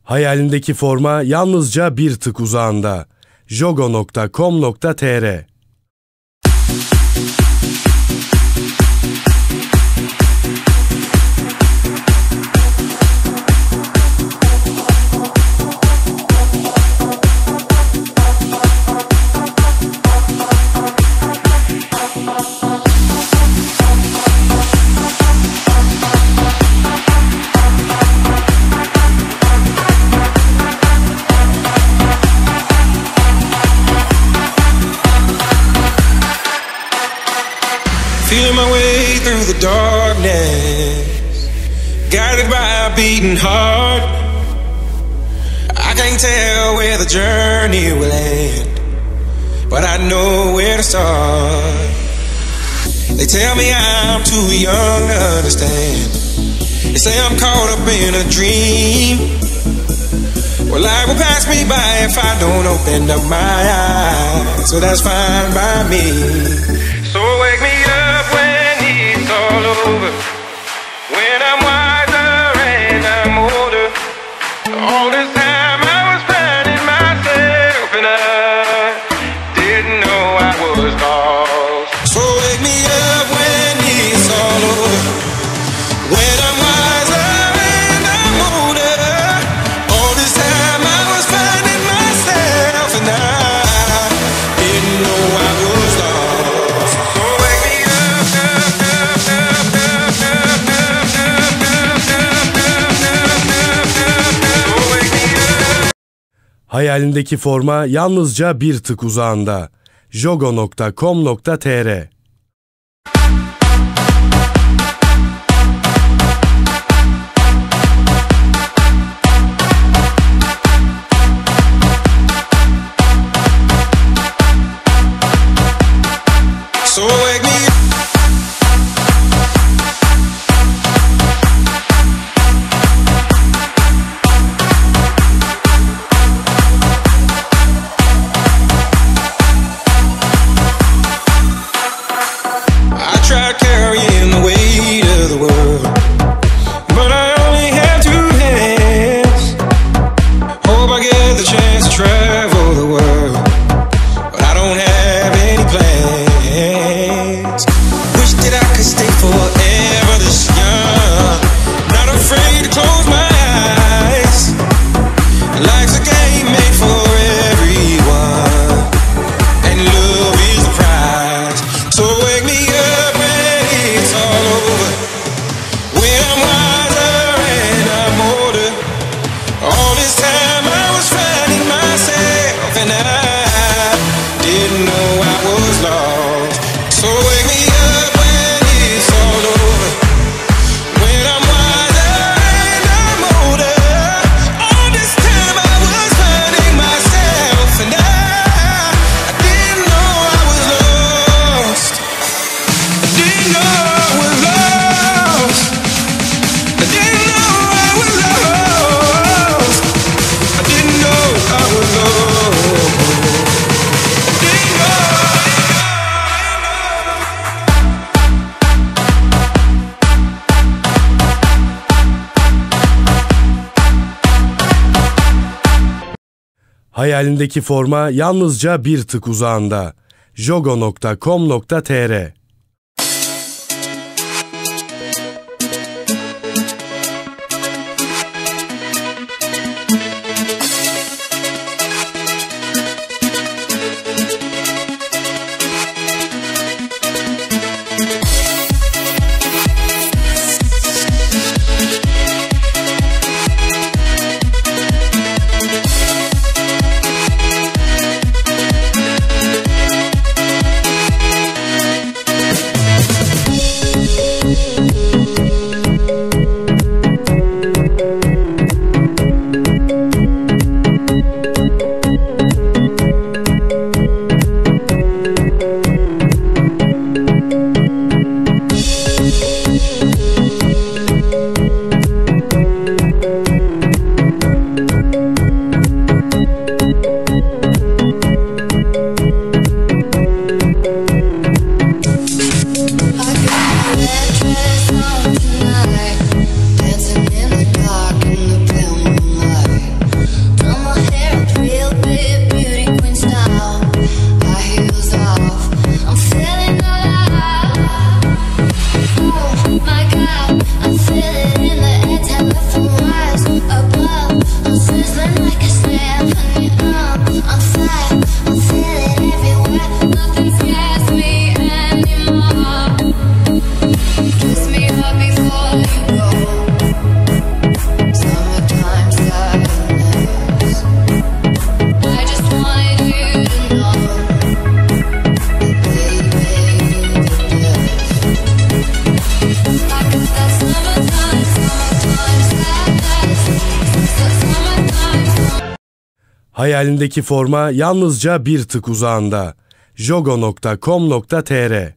Hayalindeki forma yalnızca bir tık uzağında. jogo.com.tr Feeling my way through the darkness, guided by a beating heart. I can't tell where the journey will end, but I know where to start. They tell me I'm too young to understand. They say I'm caught up in a dream. Well, life will pass me by if I don't open up my eyes, so that's fine by me. So wake me up when it's all over, when I'm wiser and I'm older. All this time I was finding myself and I didn't know I was lost. So wake me up when it's all over, when I'm wiser and I'm older. All this time I was finding myself and I didn't know I was lost. So wake me up. Hayalindeki forma yalnızca bir tık uzağında. jogo.com.tr So wake me up. I tried carrying the weight of the world, but I only have two hands. Hope I get the chance to travel the world, but I don't have any plans. Wish that I could stay forever this young, not afraid to close my eyes. Life's a game made for everyone, and love is the prize. So wake me up when it's all over, when I'm wiser and I'm older. All this time I was finding myself and I didn't know I was lost. So wake me up when it's all over, when I'm wiser and I'm older. All this time I was finding myself and I didn't know I was lost. I didn't know I was lost. I didn't know I was lost. I didn't know I was lost. I didn't know. Hayalindeki forma yalnızca bir tık uzağında. jogo.com.tr Hayalindeki forma yalnızca bir tık uzağında. jogo.com.tr